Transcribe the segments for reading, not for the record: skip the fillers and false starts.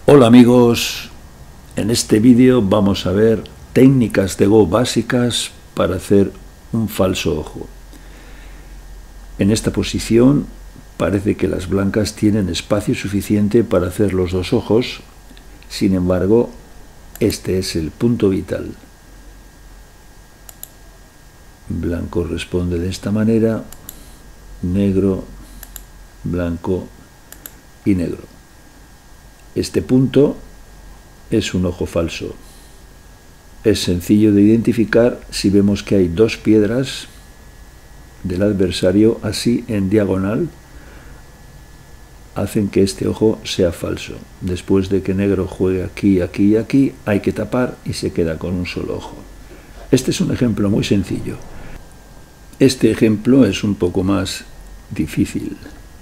Hola amigos, en este vídeo vamos a ver técnicas de Go básicas para hacer un falso ojo. En esta posición parece que las blancas tienen espacio suficiente para hacer los dos ojos, sin embargo este es el punto vital. Blanco responde de esta manera, negro, blanco y negro. Este punto es un ojo falso. Es sencillo de identificar si vemos que hay dos piedras del adversario así en diagonal, hacen que este ojo sea falso. Después de que negro juegue aquí, aquí y aquí, hay que tapar y se queda con un solo ojo. Este es un ejemplo muy sencillo. Este ejemplo es un poco más difícil.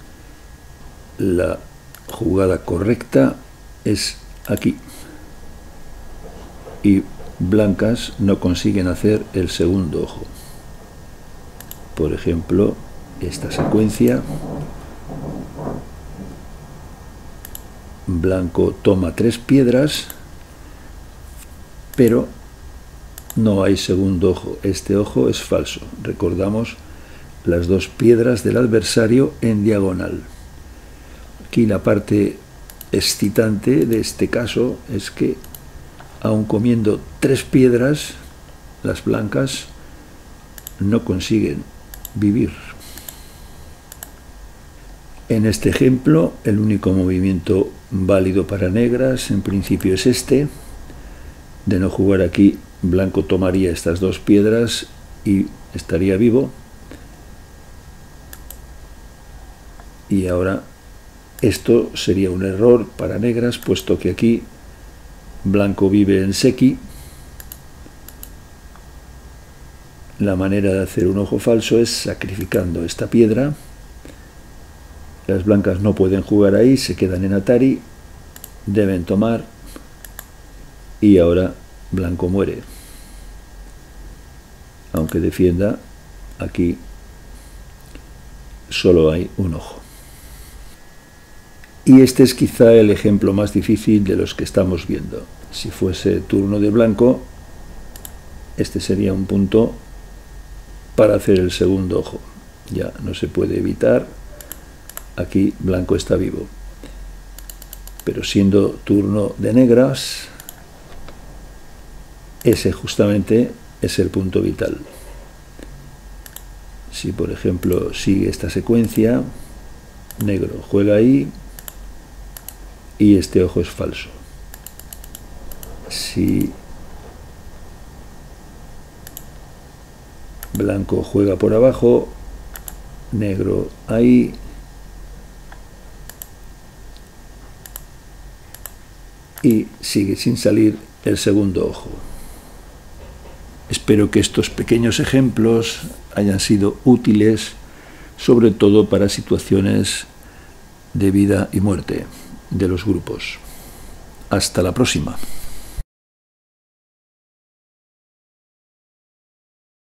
La jugada correcta es aquí y blancas no consiguen hacer el segundo ojo. Por ejemplo, esta secuencia, blanco toma tres piedras, pero no hay segundo ojo. Este ojo es falso. Recordamos las dos piedras del adversario en diagonal. Aquí la parte excitante de este caso es que, aun comiendo tres piedras, las blancas no consiguen vivir. En este ejemplo, el único movimiento válido para negras en principio es este. De no jugar aquí, blanco tomaría estas dos piedras y estaría vivo. Y ahora esto sería un error para negras, puesto que aquí blanco vive en sequi. La manera de hacer un ojo falso es sacrificando esta piedra. Las blancas no pueden jugar ahí, se quedan en atari, deben tomar y ahora blanco muere. Aunque defienda, aquí solo hay un ojo. Y este es quizá el ejemplo más difícil de los que estamos viendo. Si fuese turno de blanco, este sería un punto para hacer el segundo ojo. Ya no se puede evitar. Aquí blanco está vivo. Pero siendo turno de negras, ese justamente es el punto vital. Si por ejemplo sigue esta secuencia, negro juega ahí y este ojo es falso. Si blanco juega por abajo, negro ahí y sigue sin salir el segundo ojo. Espero que estos pequeños ejemplos hayan sido útiles, sobre todo para situaciones de vida y muerte de los grupos. Hasta la próxima.